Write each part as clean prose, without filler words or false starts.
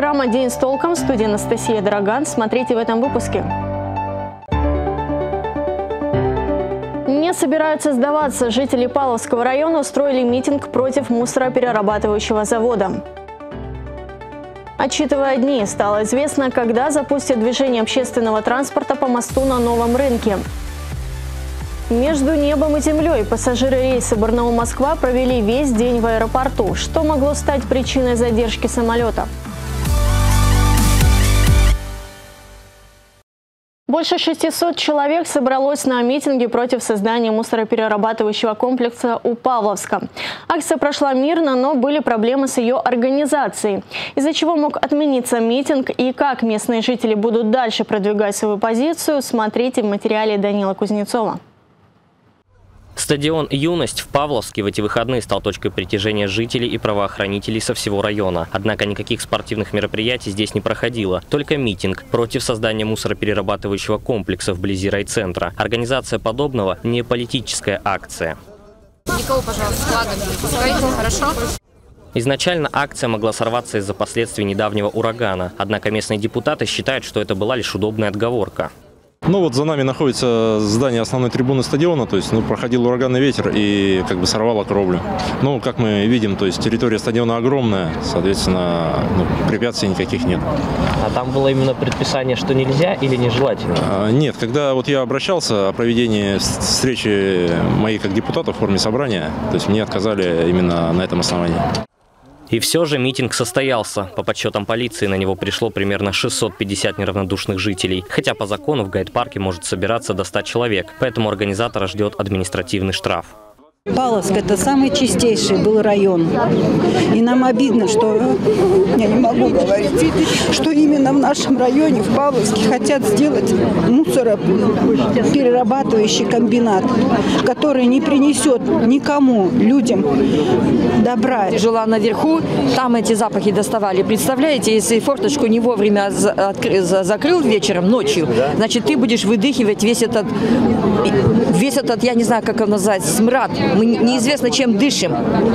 программа «День с толком», в студии Анастасия Дороган. Смотрите в этом выпуске. Не собираются сдаваться. Жители Павловского района устроили митинг против мусороперерабатывающего завода. Отсчитывая дни, стало известно, когда запустят движение общественного транспорта по мосту на Новом рынке. Между небом и землей пассажиры рейса Барнаул-Москва провели весь день в аэропорту. Что могло стать причиной задержки самолета? Больше 600 человек собралось на митинге против создания мусороперерабатывающего комплекса у Павловска. Акция прошла мирно, но были проблемы с ее организацией, из-за чего мог отмениться митинг и как местные жители будут дальше продвигать свою позицию, смотрите в материале Данила Кузнецова. Стадион «Юность» в Павловске в эти выходные стал точкой притяжения жителей и правоохранителей со всего района. Однако никаких спортивных мероприятий здесь не проходило. Только митинг против создания мусороперерабатывающего комплекса вблизи райцентра. Организация подобного – не политическая акция. Никого, пожалуйста, флагом не пускайте, хорошо? Изначально акция могла сорваться из-за последствий недавнего урагана. Однако местные депутаты считают, что это была лишь удобная отговорка. Ну вот за нами находится здание основной трибуны стадиона, то есть проходил ураганный ветер и сорвало кровлю. Ну, как мы видим, то есть территория стадиона огромная, соответственно, препятствий никаких нет. А там было именно предписание, что нельзя или нежелательно? Нет, когда я обращался о проведении встречи моих как депутатов в форме собрания, то есть мне отказали именно на этом основании. И все же митинг состоялся. По подсчетам полиции на него пришло примерно 650 неравнодушных жителей. Хотя по закону в гайд-парке может собираться до 100 человек. Поэтому организатора ждет административный штраф. Павловск – это самый чистейший был район. И нам обидно, что, я не могу говорить, что именно в нашем районе, в Павловске, хотят сделать мусороперерабатывающий комбинат, который не принесет никому, людям добра. Жила наверху, там эти запахи доставали. Представляете, если форточку не вовремя закрыл вечером, ночью, значит, ты будешь выдыхивать весь этот, я не знаю, как он называется, смрад. Мы неизвестно, чем дышим.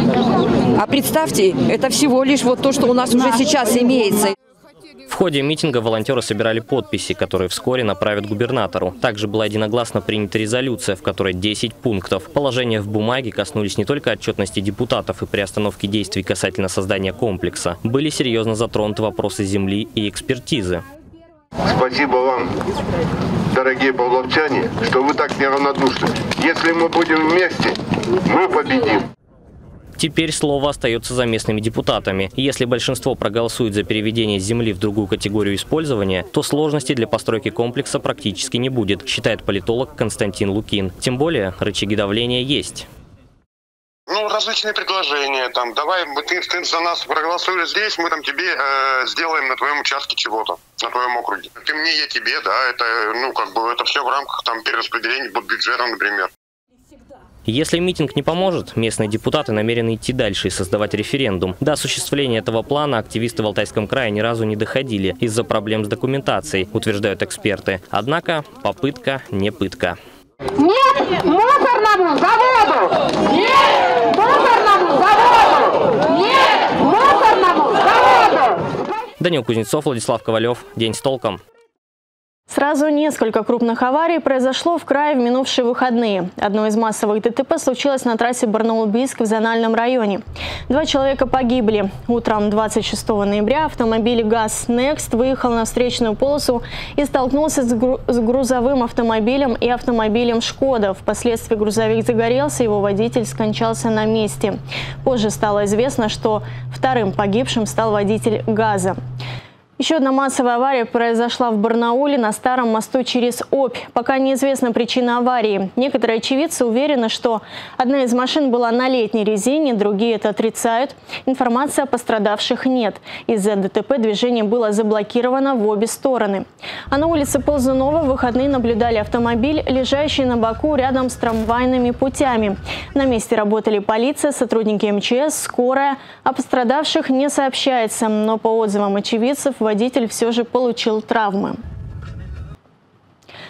А представьте, это всего лишь вот то, что у нас уже сейчас имеется. В ходе митинга волонтеры собирали подписи, которые вскоре направят губернатору. Также была единогласно принята резолюция, в которой 10 пунктов. Положения в бумаге коснулись не только отчетности депутатов и приостановки действий касательно создания комплекса. Были серьезно затронуты вопросы земли и экспертизы. Спасибо вам, дорогие павловчане, что вы так неравнодушны. Если мы будем вместе, мы победим. Теперь слово остается за местными депутатами. Если большинство проголосует за переведение земли в другую категорию использования, то сложностей для постройки комплекса практически не будет, считает политолог Константин Лукин. Тем более рычаги давления есть. Различные предложения, давай, ты за нас проголосуешь здесь, мы тебе сделаем на твоем участке чего-то, на твоем округе. Ты мне, я тебе, да, это, это все в рамках перераспределения бюджета, например. Если митинг не поможет, местные депутаты намерены идти дальше и создавать референдум. До осуществления этого плана активисты в Алтайском крае ни разу не доходили из-за проблем с документацией, утверждают эксперты. Однако попытка не пытка. Нет мусорному заводу! Нет мусорному заводу! Нет мусорному заводу! Данил Кузнецов, Владислав Ковалев. День с толком. Сразу несколько крупных аварий произошло в крае в минувшие выходные. Одно из массовых ДТП случилось на трассе Барнаул-Бийск в Зональном районе. 2 человека погибли. Утром 26 ноября автомобиль ГАЗ «Некст» выехал на встречную полосу и столкнулся с грузовым автомобилем и автомобилем «Шкода». Впоследствии грузовик загорелся, его водитель скончался на месте. Позже стало известно, что вторым погибшим стал водитель ГАЗа. Еще одна массовая авария произошла в Барнауле на старом мосту через Обь. Пока неизвестна причина аварии. Некоторые очевидцы уверены, что одна из машин была на летней резине, другие это отрицают. Информации о пострадавших нет. Из-за ДТП движение было заблокировано в обе стороны. А на улице Ползунова в выходные наблюдали автомобиль, лежащий на боку рядом с трамвайными путями. На месте работали полиция, сотрудники МЧС, скорая. О пострадавших не сообщается, но по отзывам очевидцев водитель все же получил травмы.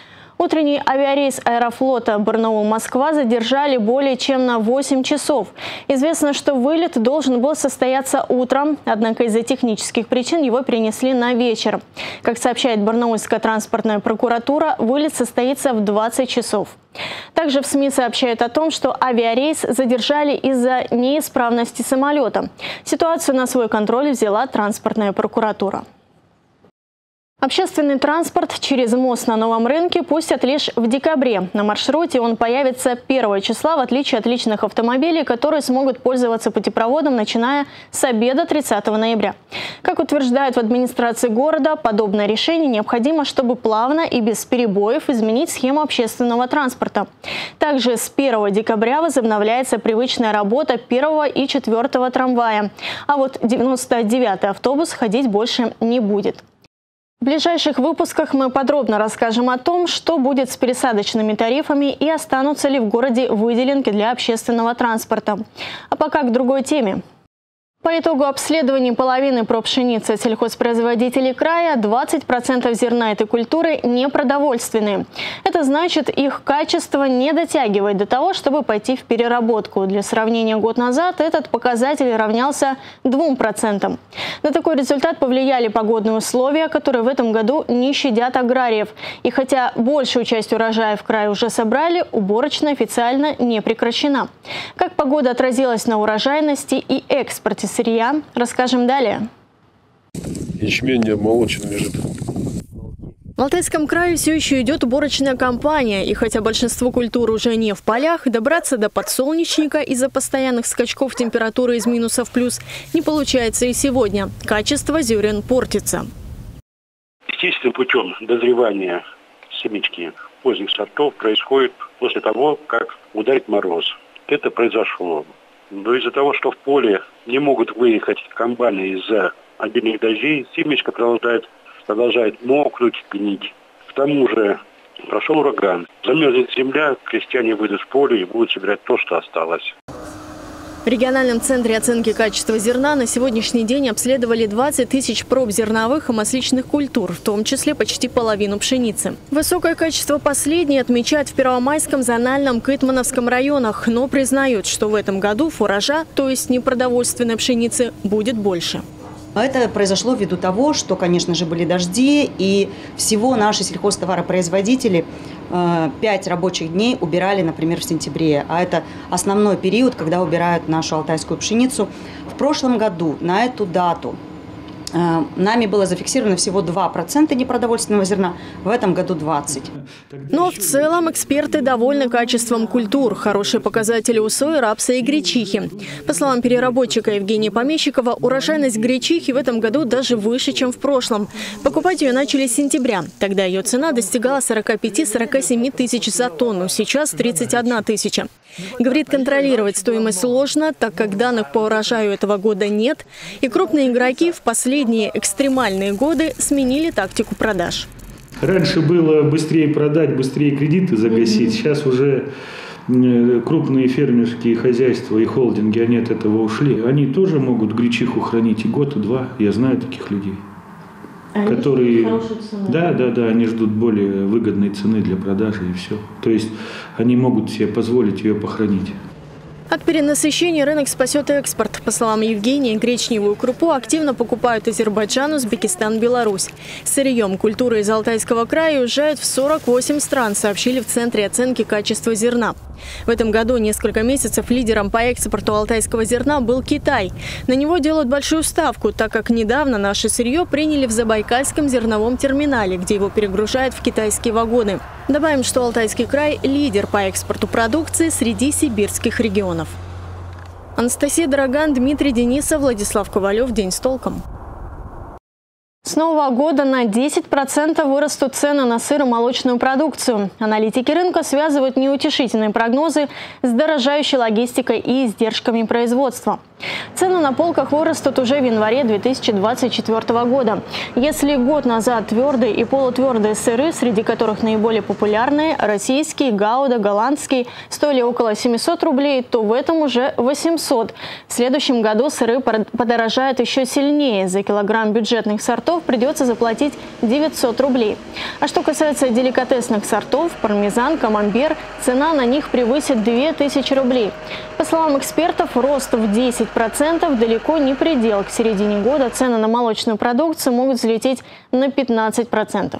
Утренний авиарейс Аэрофлота Барнаул-Москва задержали более чем на 8 часов. Известно, что вылет должен был состояться утром, однако из-за технических причин его перенесли на вечер. Как сообщает Барнаульская транспортная прокуратура, вылет состоится в 20 часов. Также в СМИ сообщают о том, что авиарейс задержали из-за неисправности самолета. Ситуацию на свой контроль взяла транспортная прокуратура. Общественный транспорт через мост на Новом рынке пустят лишь в декабре. На маршруте он появится 1 числа, в отличие от личных автомобилей, которые смогут пользоваться путепроводом, начиная с обеда 30 ноября. Как утверждают в администрации города, подобное решение необходимо, чтобы плавно и без перебоев изменить схему общественного транспорта. Также с 1 декабря возобновляется привычная работа 1 и 4 трамвая. А вот 99-й автобус ходить больше не будет. В ближайших выпусках мы подробно расскажем о том, что будет с пересадочными тарифами и останутся ли в городе выделенки для общественного транспорта. А пока к другой теме. По итогу обследований половины проб пшеницы от сельхозпроизводителей края 20% зерна этой культуры непродовольственные. Это значит, их качество не дотягивает до того, чтобы пойти в переработку. Для сравнения, год назад этот показатель равнялся 2%. На такой результат повлияли погодные условия, которые в этом году не щадят аграриев. И хотя большую часть урожая в крае уже собрали, уборочная официально не прекращена. Как погода отразилась на урожайности и экспорте сырья, расскажем далее. Ячмень не обмолочен лежит. В Алтайском крае все еще идет уборочная кампания. И хотя большинство культур уже не в полях, добраться до подсолнечника из-за постоянных скачков температуры из минуса в плюс не получается и сегодня. Качество зерен портится. Естественным путем дозревания семечки поздних сортов происходит после того, как ударит мороз. Это произошло. Но из-за того, что в поле не могут выехать комбайны из-за обильных дождей, семечко продолжает мокнуть, гнить. К тому же прошел ураган. Замерзнет земля, крестьяне выйдут в поле и будут собирать то, что осталось. В региональном центре оценки качества зерна на сегодняшний день обследовали 20 тысяч проб зерновых и масличных культур, в том числе почти половину пшеницы. Высокое качество последней отмечают в Первомайском, Зональном, Кытмановском районах, но признают, что в этом году фуража, то есть непродовольственной пшеницы, будет больше. Это произошло ввиду того, что, конечно же, были дожди, и всего наши сельхозтоваропроизводители 5 рабочих дней убирали, например, в сентябре. А это основной период, когда убирают нашу алтайскую пшеницу. В прошлом году на эту дату нами было зафиксировано всего 2% непродовольственного зерна, в этом году 20%. Но в целом эксперты довольны качеством культур. Хорошие показатели у сои, рапса и гречихи. По словам переработчика Евгения Помещикова, урожайность гречихи в этом году даже выше, чем в прошлом. Покупать ее начали с сентября. Тогда ее цена достигала 45-47 тысяч за тонну, сейчас 31 тысяча. Говорит, контролировать стоимость сложно, так как данных по урожаю этого года нет. И крупные игроки в последние экстремальные годы сменили тактику продаж. Раньше было быстрее продать, быстрее кредиты загасить. Сейчас уже крупные фермерские хозяйства и холдинги, они от этого ушли. Они тоже могут гречиху хранить и год, и два. Я знаю таких людей. Они которые, да, они ждут более выгодной цены для продажи и все. То есть они могут себе позволить ее похоронить. От перенасыщения рынок спасет экспорт. По словам Евгения, гречневую крупу активно покупают Азербайджан, Узбекистан, Беларусь. Сырьем культуры из Алтайского края уезжают в 48 стран, сообщили в Центре оценки качества зерна. В этом году несколько месяцев лидером по экспорту алтайского зерна был Китай. На него делают большую ставку, так как недавно наше сырье приняли в Забайкальском зерновом терминале, где его перегружают в китайские вагоны. Добавим, что Алтайский край – лидер по экспорту продукции среди сибирских регионов. Анастасия Дороган, Дмитрий Денисов, Владислав Ковалев. День с толком. С нового года на 10% вырастут цены на сыр и молочную продукцию. Аналитики рынка связывают неутешительные прогнозы с дорожающей логистикой и издержками производства. Цены на полках вырастут уже в январе 2024 года. Если год назад твердые и полутвердые сыры, среди которых наиболее популярные – российский, гауда, голландский, стоили около 700 рублей, то в этом уже 800. В следующем году сыры подорожают еще сильнее. За килограмм бюджетных сортов сортов придется заплатить 900 рублей. А что касается деликатесных сортов, пармезан, камамбер, цена на них превысит 2000 рублей. По словам экспертов, рост в 10% далеко не предел. К середине года цены на молочную продукцию могут взлететь на 15%.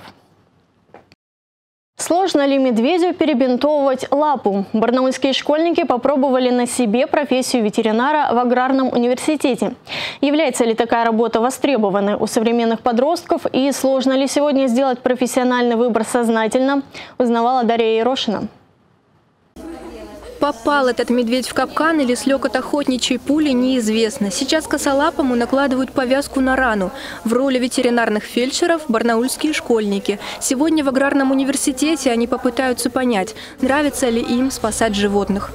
Сложно ли медведю перебинтовывать лапу? Барнаульские школьники попробовали на себе профессию ветеринара в аграрном университете. Является ли такая работа востребованной у современных подростков и сложно ли сегодня сделать профессиональный выбор сознательно, узнавала Дарья Ерошина. Попал этот медведь в капкан или слег от охотничьей пули, неизвестно. Сейчас косолапому накладывают повязку на рану. В роли ветеринарных фельдшеров барнаульские школьники. Сегодня в аграрном университете они попытаются понять, нравится ли им спасать животных.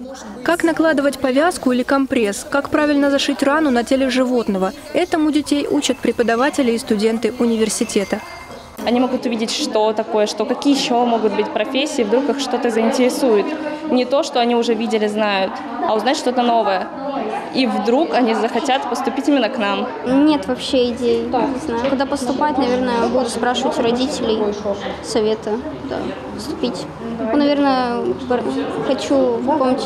Как накладывать повязку или компресс, как правильно зашить рану на теле животного. Этому детей учат преподаватели и студенты университета. Они могут увидеть, что такое, что какие еще могут быть профессии, вдруг их что-то заинтересует. Не то, что они уже видели, знают, а узнать что-то новое. И вдруг они захотят поступить именно к нам. Нет вообще идей. Не знаю. Когда поступать, наверное, буду спрашивать у родителей совета, куда поступить. Ну, наверное, хочу выполнить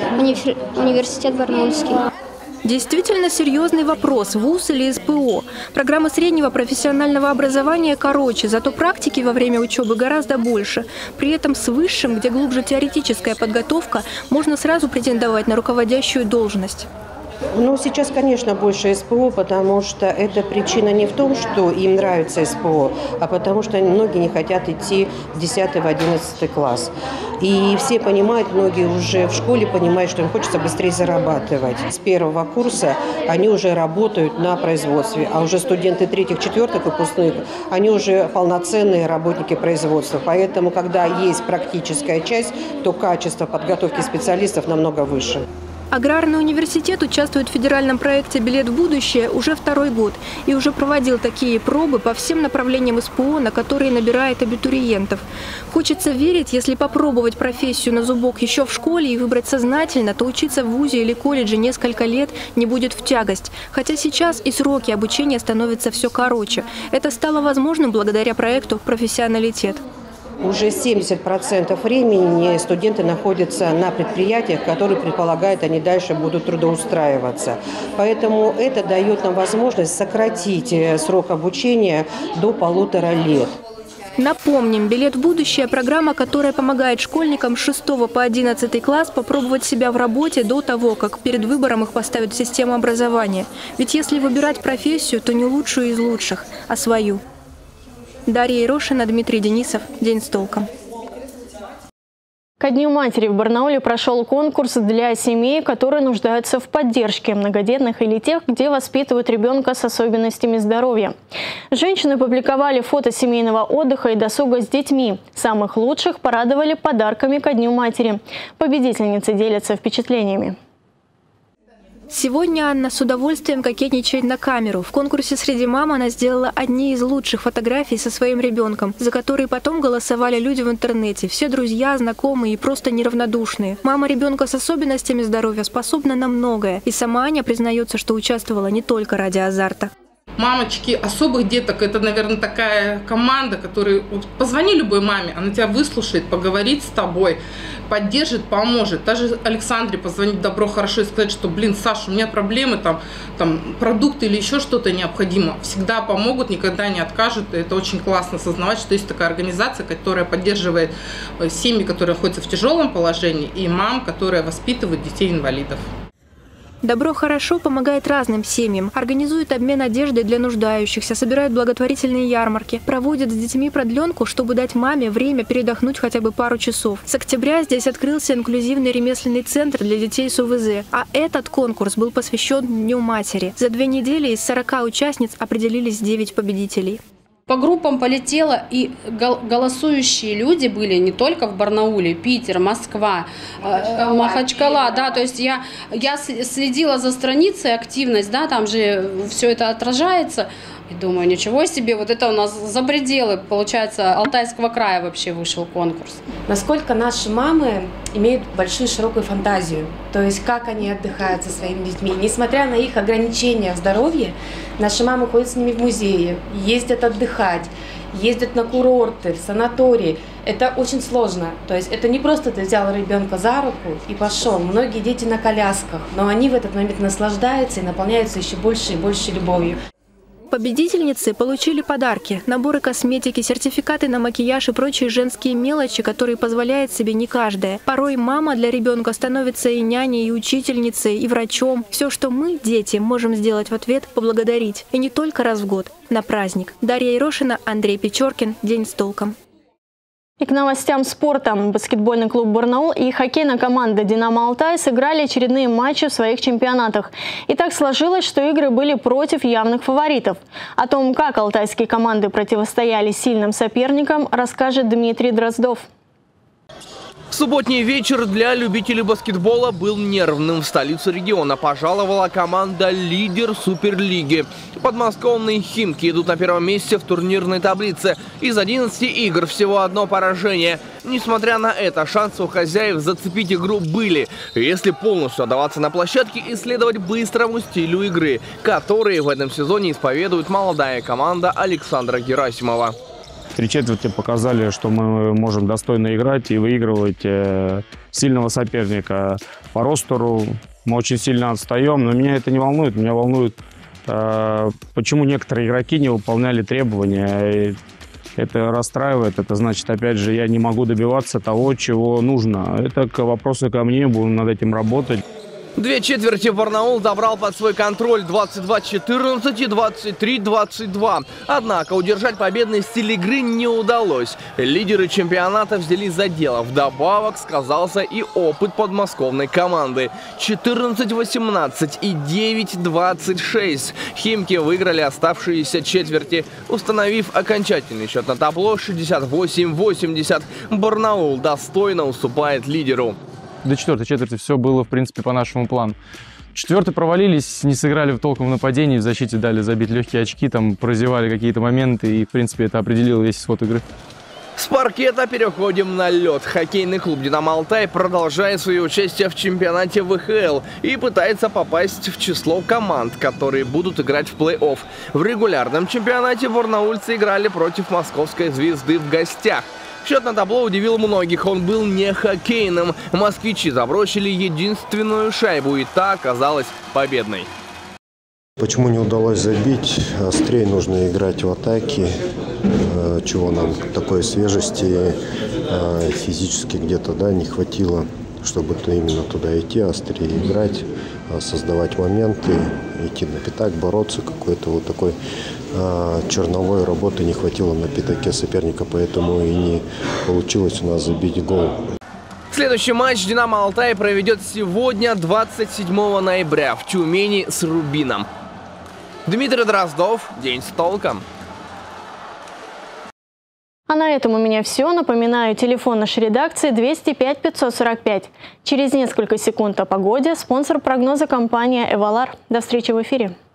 университет барнаульский. Действительно серьезный вопрос – ВУЗ или СПО. Программа среднего профессионального образования короче, зато практики во время учебы гораздо больше. При этом с высшим, где глубже теоретическая подготовка, можно сразу претендовать на руководящую должность. Ну, сейчас, конечно, больше СПО, потому что эта причина не в том, что им нравится СПО, а потому что многие не хотят идти в 10-11 класс. И все понимают, многие уже в школе понимают, что им хочется быстрее зарабатывать. С первого курса они уже работают на производстве, а уже студенты 3-4 выпускных, они уже полноценные работники производства. Поэтому, когда есть практическая часть, то качество подготовки специалистов намного выше. Аграрный университет участвует в федеральном проекте «Билет в будущее» уже второй год и уже проводил такие пробы по всем направлениям СПО, на которые набирает абитуриентов. Хочется верить, если попробовать профессию на зубок еще в школе и выбрать сознательно, то учиться в вузе или колледже несколько лет не будет в тягость. Хотя сейчас и сроки обучения становятся все короче. Это стало возможным благодаря проекту «Профессионалитет». Уже 70% времени студенты находятся на предприятиях, которые предполагают, они дальше будут трудоустраиваться. Поэтому это дает нам возможность сократить срок обучения до 1,5 лет. Напомним, «Билет в будущее» – программа, которая помогает школьникам с 6 по 11 класс попробовать себя в работе до того, как перед выбором их поставят в систему образования. Ведь если выбирать профессию, то не лучшую из лучших, а свою. Дарья Ерошина, Дмитрий Денисов. День с толком. Ко Дню матери в Барнауле прошел конкурс для семей, которые нуждаются в поддержке, многодетных или тех, где воспитывают ребенка с особенностями здоровья. Женщины публиковали фото семейного отдыха и досуга с детьми. Самых лучших порадовали подарками ко Дню матери. Победительницы делятся впечатлениями. Сегодня Анна с удовольствием кокетничает на камеру. В конкурсе «Среди мам» она сделала одни из лучших фотографий со своим ребенком, за которые потом голосовали люди в интернете. Все друзья, знакомые и просто неравнодушные. Мама ребенка с особенностями здоровья способна на многое. И сама Аня признается, что участвовала не только ради азарта. Мамочки особых деток – это, наверное, такая команда, которая… Вот позвони любой маме, она тебя выслушает, поговорит с тобой, поддержит, поможет. Даже Александре позвонить добро, хорошо и сказать, что, блин, Саша, у меня проблемы, там продукты или еще что-то необходимо. Всегда помогут, никогда не откажут. И это очень классно осознавать, что есть такая организация, которая поддерживает семьи, которые находятся в тяжелом положении, и мам, которые воспитывают детей-инвалидов. Добро хорошо помогает разным семьям, организует обмен одеждой для нуждающихся, собирает благотворительные ярмарки, проводит с детьми продленку, чтобы дать маме время передохнуть хотя бы пару часов. С октября здесь открылся инклюзивный ремесленный центр для детей с ОВЗ, а этот конкурс был посвящен Дню матери. За 2 недели из 40 участниц определились 9 победителей. По группам полетело, и голосующие люди были не только в Барнауле, Питер, Москва, Махачкала, да, то есть я следила за страницей, активность, да, там же все это отражается, И думаю, ничего себе, вот это у нас за пределы, получается, Алтайского края вообще вышел конкурс. Насколько наши мамы имеют большую широкую фантазию, то есть как они отдыхают со своими детьми. Несмотря на их ограничения в здоровье, наши мамы ходят с ними в музеи, ездят отдыхать, ездят на курорты, в санатории. Это очень сложно. То есть это не просто ты взял ребенка за руку и пошел. Многие дети на колясках, но они в этот момент наслаждаются и наполняются еще больше и больше любовью. Победительницы получили подарки, наборы косметики, сертификаты на макияж и прочие женские мелочи, которые позволяет себе не каждая. Порой мама для ребенка становится и няней, и учительницей, и врачом. Все, что мы, дети, можем сделать в ответ – поблагодарить. И не только раз в год, на праздник. Дарья Ерошина, Андрей Печоркин. День с толком. И к новостям спорта. Баскетбольный клуб «Барнаул» и хоккейная команда «Динамо Алтай» сыграли очередные матчи в своих чемпионатах. И так сложилось, что игры были против явных фаворитов. О том, как алтайские команды противостояли сильным соперникам, расскажет Дмитрий Дроздов. Субботний вечер для любителей баскетбола был нервным. В столицу региона пожаловала команда «Лидер Суперлиги». Подмосковные «Химки» идут на первом месте в турнирной таблице. Из 11 игр всего одно поражение. Несмотря на это, шансы у хозяев зацепить игру были, если полностью отдаваться на площадке и следовать быстрому стилю игры, который в этом сезоне исповедует молодая команда Александра Герасимова. Три четверти показали, что мы можем достойно играть и выигрывать сильного соперника. По ростеру мы очень сильно отстаем, но меня это не волнует. Меня волнует, почему некоторые игроки не выполняли требования. Это расстраивает. Это значит, опять же, я не могу добиваться того, чего нужно. Это к вопросу ко мне, будем над этим работать. Две четверти Барнаул забрал под свой контроль 22-14 и 23-22. Однако удержать победный стиль игры не удалось. Лидеры чемпионата взялись за дело. Вдобавок сказался и опыт подмосковной команды. 14-18 и 9-26. Химки выиграли оставшиеся четверти, установив окончательный счет на табло 68-80. Барнаул достойно уступает лидеру. До четвертой четверти все было, в принципе, по нашему плану. Четвертый провалились, не сыграли в толком в нападении, в защите дали забить легкие очки, там прозевали какие-то моменты, и, в принципе, это определило весь исход игры. С паркета переходим на лед. Хоккейный клуб «Динамо Алтай» продолжает свое участие в чемпионате ВХЛ и пытается попасть в число команд, которые будут играть в плей-офф. В регулярном чемпионате барнаульцы играли против московской «Звезды» в гостях. Счет на табло удивил многих, он был не хоккейным. Москвичи забросили единственную шайбу, и та оказалась победной. Почему не удалось забить? Острее нужно играть в атаке, чего нам такой свежести физически где-то не хватило, чтобы именно туда идти, острее играть, создавать моменты, идти на пятак, бороться. Какой-то вот такой черновой работы не хватило на пятаке соперника, поэтому и не получилось у нас забить гол. Следующий матч «Динамо Алтай» проведет сегодня, 27 ноября, в Тюмени с «Рубином». Дмитрий Дроздов. День с толком. А на этом у меня все. Напоминаю, телефон нашей редакции 205 545. Через несколько секунд о погоде. Спонсор прогноза — компания «Эвалар». До встречи в эфире.